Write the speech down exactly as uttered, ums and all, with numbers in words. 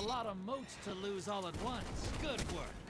lot of moats to lose all at once. Good work.